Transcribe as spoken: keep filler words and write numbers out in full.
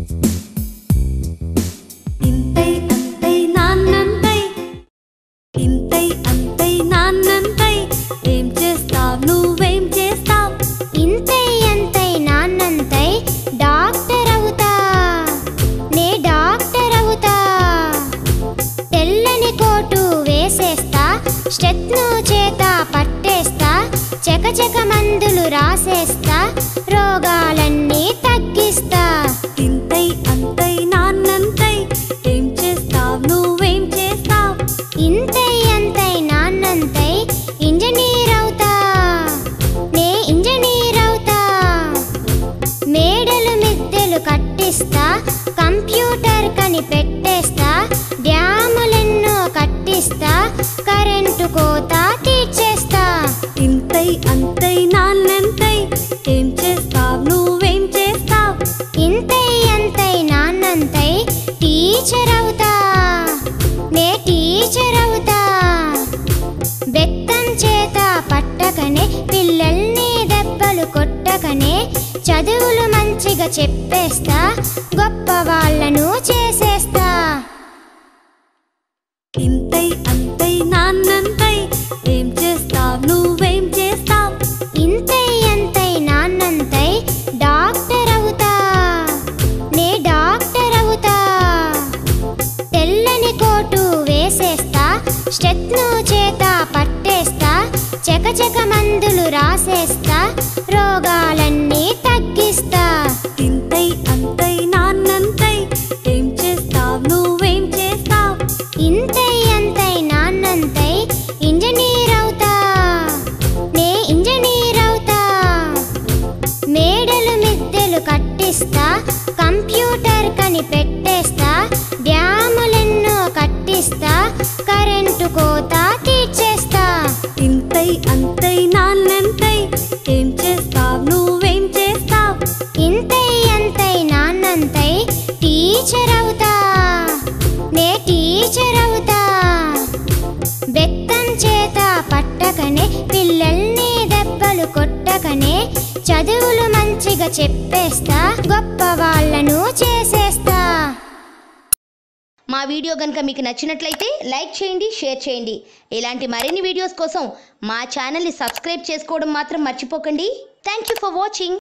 ఇంతై అంతై నాన్నంతై ఇంతై అంతై నాన్నంతై ఏం చేస్తావ్ నువ్వేం చేస్తావ్ ఇంతై అంతై నాన్నంతై డాక్టర్ అవుతా నే డాక్టర్ అవుతా తెల్లని కోటు వేసేస్తా స్టెత్ను చేత పట్టేస్తా చకచక మందులు రాసేస్తా రోగాలన్నీ తగ్గిస్తా ఇంతై అంతై నాన్నంతై ఏం చేస్తావ్ నువ్వేం చేస్తావ్ ఇంతై అంతై నాన్నంతై ఇంజనీర్ అవుతా నే ఇంజనీర్ అవుతా మేడలు మిద్దెలు కట్టిస్తా కంప్యూటర్ కని పెట్టేస్తా డ్యాములెన్నో కట్టిస్తా కరెంటు కోత తీర్చేస్తా ఇంతై అంతై నాన్నంతై ఏం చేస్తావ్ నువ్వేం చేస్తావ్ ఇంతై అంతై నాన్నంతై టీచర్ అవుతా నే టీచర్ అవుతా బెత్తం చేత పట్టకనే పిల్లల్ని దెబ్బలు కొట్టకనే చదువులు మంచిగా చెప్పేస్తా గొప్ప వాళ్ళను చేసేస్తా ఇంతై అంతై నాన్నంతై ఏం చేస్తావ్ నువ్వేం చేస్తావ్ ఇంతై అంతై నాన్నంతై డాక్టర్ అవుతా నే డాక్టర్ అవుతా తెల్లని కోటు వేసేస్తా స్టెత్ను చేత పట్టేస్తా చకచక మందులు రాసేస్తా రోగాలన్నీ తగ్గిస్తా ఇంతై అంతై నాన్నంతై ఏం చేస్తావ్ నువ్వేం చేస్తావ్ ఇంతై అంతై నాన్నంతై ఇంజనీర్ అవుతా నే ఇంజనీర్ అవుతా మేడలు మిద్దెలు కట్టిస్తా కంప్యూటర్ కని పెట్టేస్తా డ్యాములెన్నో కట్టిస్తా కరెంటు కోత తీర్చేస్తా ఇంతై అంతై నాన్నంతై ఏం చేస్తావ్ నువ్వేం చేస్తావ్ ఇంతై అంతై నాన్నంతై టీచర్ అవుతా నే టీచర్ అవుతా బెత్తం చేత పట్టకనే పిల్లల్ని దెబ్బలు కొట్టకనే చదువులు మంచిగా చెప్పేస్తా గొప్ప వాళ్ళను చేసేస్తా మా వీడియో గనుక మీకు నచ్చినట్లయితే లైక్ చేయండి, షేర్ చేయండి. ఇలాంటి మరిన్ని వీడియోస్ కోసం మా ఛానల్ని సబ్స్క్రైబ్ చేసుకోవడం మాత్రం మర్చిపోకండి. Thank you for watching.